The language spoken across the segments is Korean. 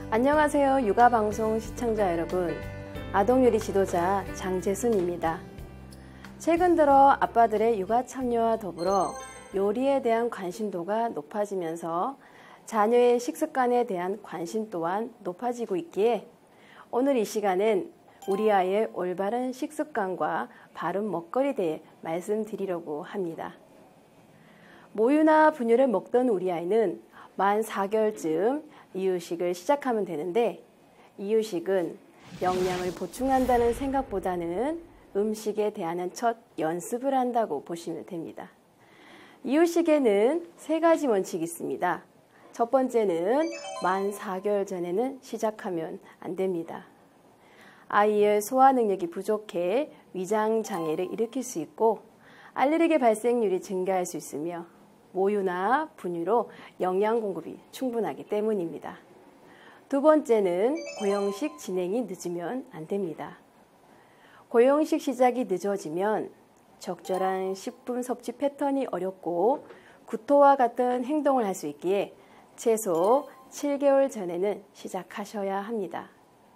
안녕하세요. 육아방송 시청자 여러분. 아동요리 지도자 장재순입니다. 최근 들어 아빠들의 육아 참여와 더불어 요리에 대한 관심도가 높아지면서 자녀의 식습관에 대한 관심 또한 높아지고 있기에 오늘 이 시간엔 우리 아이의 올바른 식습관과 바른 먹거리에 대해 말씀드리려고 합니다. 모유나 분유를 먹던 우리 아이는 만 4개월쯤 이유식을 시작하면 되는데, 이유식은 영양을 보충한다는 생각보다는 음식에 대한 첫 연습을 한다고 보시면 됩니다. 이유식에는 3가지 원칙이 있습니다. 첫 번째는 만 4개월 전에는 시작하면 안 됩니다. 아이의 소화 능력이 부족해 위장 장애를 일으킬 수 있고 알레르기 발생률이 증가할 수 있으며 모유나 분유로 영양 공급이 충분하기 때문입니다. 두 번째는 고형식 진행이 늦으면 안 됩니다. 고형식 시작이 늦어지면 적절한 식품 섭취 패턴이 어렵고 구토와 같은 행동을 할 수 있기에 최소 7개월 전에는 시작하셔야 합니다.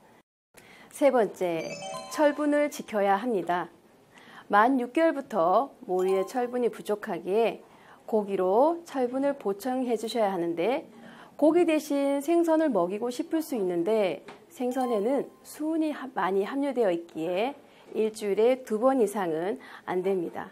세 번째, 철분을 지켜야 합니다. 만 6개월부터 모유의 철분이 부족하기에 고기로 철분을 보충해 주셔야 하는데, 고기 대신 생선을 먹이고 싶을 수 있는데 생선에는 수은이 많이 함유되어 있기에 일주일에 2번 이상은 안 됩니다.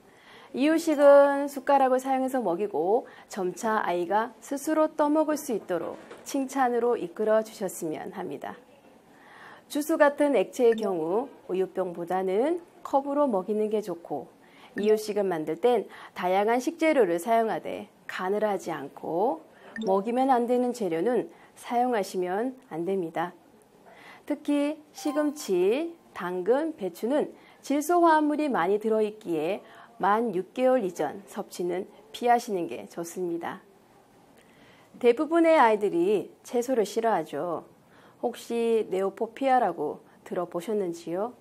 이유식은 숟가락을 사용해서 먹이고 점차 아이가 스스로 떠먹을 수 있도록 칭찬으로 이끌어 주셨으면 합니다. 주스 같은 액체의 경우 우유병보다는 컵으로 먹이는 게 좋고, 이유식을 만들 땐 다양한 식재료를 사용하되 간을 하지 않고 먹이면 안 되는 재료는 사용하시면 안 됩니다. 특히 시금치, 당근, 배추는 질소 화합물이 많이 들어있기에 만 6개월 이전 섭취는 피하시는 게 좋습니다. 대부분의 아이들이 채소를 싫어하죠. 혹시 네오포피아라고 들어보셨는지요?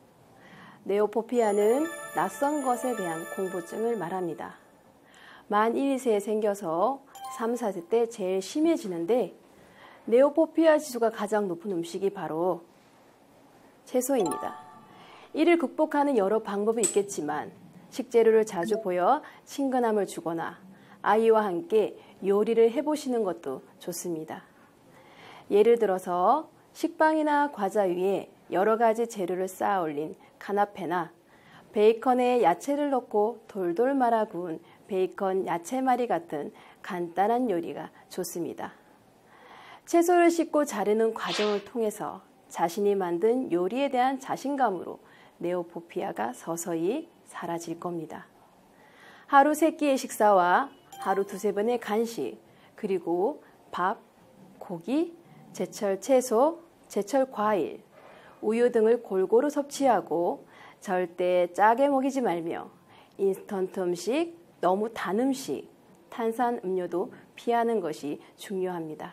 네오포피아는 낯선 것에 대한 공포증을 말합니다. 만 1~2세에 생겨서 3~4세 때 제일 심해지는데, 네오포피아 지수가 가장 높은 음식이 바로 채소입니다. 이를 극복하는 여러 방법이 있겠지만 식재료를 자주 보여 친근함을 주거나 아이와 함께 요리를 해보시는 것도 좋습니다. 예를 들어서 식빵이나 과자 위에 여러 가지 재료를 쌓아 올린 카나페나 베이컨에 야채를 넣고 돌돌 말아 구운 베이컨 야채말이 같은 간단한 요리가 좋습니다. 채소를 씻고 자르는 과정을 통해서 자신이 만든 요리에 대한 자신감으로 네오포피아가 서서히 사라질 겁니다. 하루 3끼의 식사와 하루 2~3번의 간식, 그리고 밥, 고기, 제철 채소, 제철 과일, 우유 등을 골고루 섭취하고 절대 짜게 먹이지 말며 인스턴트 음식, 너무 단 음식, 탄산 음료도 피하는 것이 중요합니다.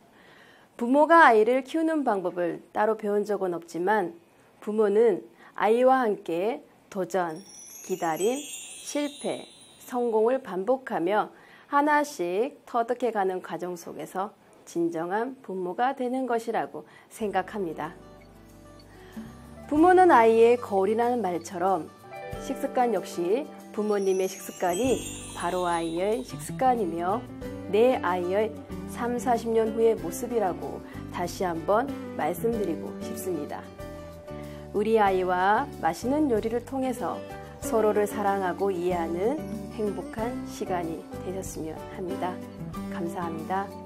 부모가 아이를 키우는 방법을 따로 배운 적은 없지만 부모는 아이와 함께 도전, 기다림, 실패, 성공을 반복하며 하나씩 터득해가는 과정 속에서 진정한 부모가 되는 것이라고 생각합니다. 부모는 아이의 거울이라는 말처럼 식습관 역시 부모님의 식습관이 바로 아이의 식습관이며 내 아이의 30~40년 후의 모습이라고 다시 한번 말씀드리고 싶습니다. 우리 아이와 맛있는 요리를 통해서 서로를 사랑하고 이해하는 행복한 시간이 되셨으면 합니다. 감사합니다.